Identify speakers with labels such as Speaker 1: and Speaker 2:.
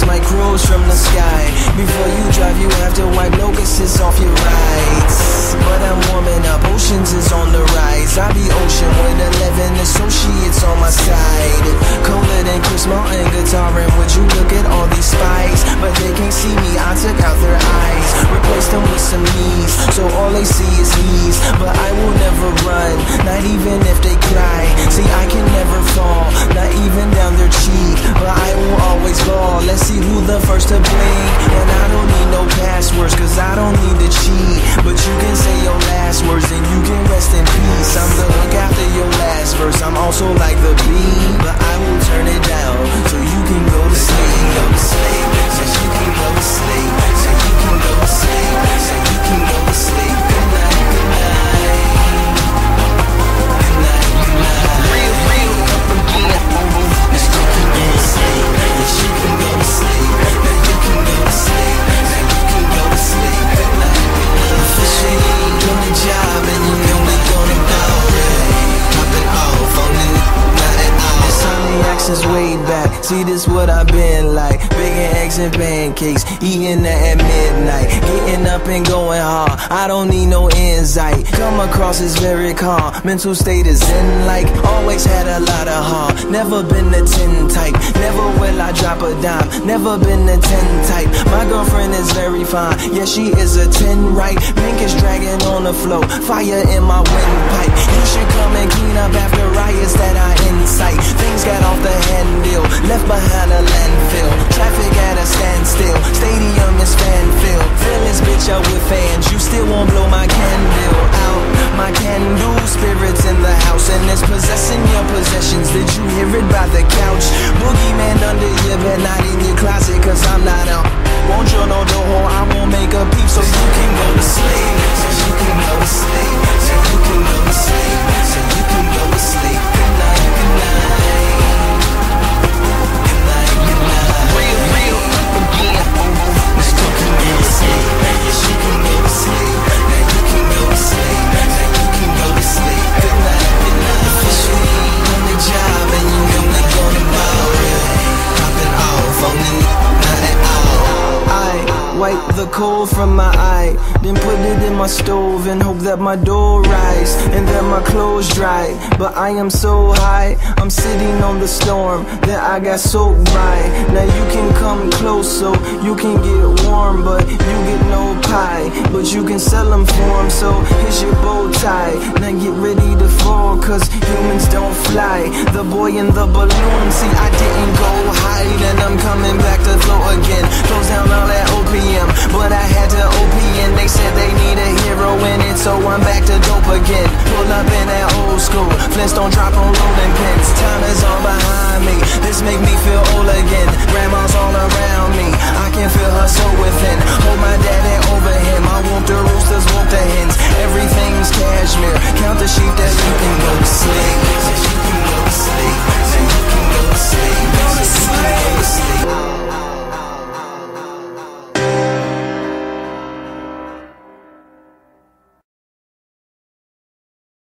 Speaker 1: bullets might cruise from the sky. Before you drive, you have to wipe locusts off your rides. But I'm warming up, oceans is on the rise. I be ocean with 11 associates on my side. Colder than Chris Martin guitaring. Would you look at all these spies? But they can't see me, I took out their eyes, replaced them with some knees, so all they see is ease. But I will never run, not even if they cry. See, I can never fall, not even down their cheek. But I will always ball, let's see who the first to blink. And I don't need no passwords, cause I don't need to cheat. But you can say your last words and you can rest in peace. I'm the hook after your last verse, I'm also like the beat. But I will turn it down, so you can go to sleep. Go to sleep, so you can go to sleep. So you can go to sleep, so you can go to sleep. Good night, good night. Good night, good night. Real, real, up again. Now you can go to sleep. Yes, you can go to sleep. Now you can go to sleep. Now you can go to sleep. Good night, good night. Officially doing the job and you know we gonna go. Popping off on the not at all. Insomniacs is way back. See, this what I've been like. Bacon, eggs, and pancakes, eating that at midnight. Getting up and going hard, I don't need no insight. Come across as very calm, mental state is in like. Always had a lot of heart, never been the 10 type. Never will I drop a dime, never been the 10 type. My girlfriend is very fine, yeah, she is a 10 right. Pink is dragging on the floor, fire in my windpipe. You should come and clean up after riots that I incite. Things got off the handle, left behind a landfill. Traffic at a standstill, stadium is fan-filled. Fill this bitch up with fans, you still won't blow my candle out. My candle, spirits in the house, and it's possessing your possessions. Did you hear it by the couch? Boogeyman under your bed, not in your closet, cause I'm not out. Won't you know the whole, I won't make a peep, so you can go to sleep. So you can go to sleep. So you can go to sleep. So you can go to sleep. Good night, good night. Good night, good night. Real, real, again. Now you can go to sleep. Yes, you can go to sleep. Now you can go to sleep. Now you can go to sleep. Good night, good night. Officially on the job and you know we gonna ball. Popping off on the not at all. I wipe the coal from my eye, then put it in my stove and hope that my dough rise and that my clothes dry. But I am so high, I'm sitting on the storm that I got soaked by. Now you can come close so you can get warm, but you get no pie. But you can sell them for them, so here's your bow tie. Now get ready to fall, cause humans don't fly. The boy in the balloon, see I didn't go hide, and I'm coming back to float again. Close down all that OPM, but I had to OP and they said they need a hero in it, so I'm back to dope again. Pull up in that old school, Flintstone drop on rolling pins. Time is all behind me, this make me feel old again. Grandma's all around me, I can feel her soul within. Hold my daddy over him, I want the roosters, want the hens. Everything's cashmere, count the sheep that you can go to sleep.